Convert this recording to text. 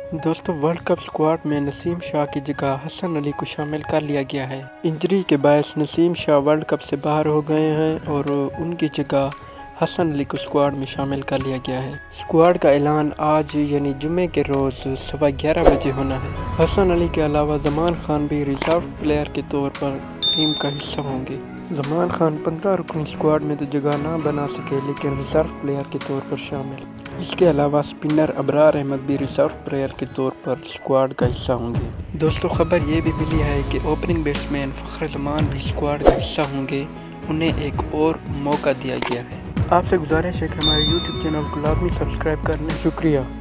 दोस्तों, world cup squad में नसीम शाह की जगह हसन अली को शामिल कर लिया गया है। इंजरी के बायस नसीम शाह वर्ल्ड कप से बाहर हो गए हैं और उनकी जगह हसन अली को स्क्वाड में शामिल कर लिया गया है। स्क्वाड का ऐलान आज यानी जुमे के रोज़ 11:15 बजे होना है। हसन अली के अलावा जमान खान भी रिजर्व प्लेयर के तौर पर टीम का हिस्सा होंगे। जमान खान 15 रुकनी स्क्वाड में तो जगह ना बना सके, लेकिन रिजर्व प्लेयर के तौर पर शामिल। इसके अलावा स्पिनर अबरार अहमद भी रिजर्व प्लेयर के तौर पर स्क्वाड का हिस्सा होंगे। दोस्तों, खबर ये भी मिली है कि ओपनिंग बैट्समैन फ़खर जमान भी स्क्वाड का हिस्सा होंगे। उन्हें एक और मौका दिया गया है। आपसे गुजारिश है कि हमारे YouTube चैनल को लाजमी सब्सक्राइब कर लें। शुक्रिया।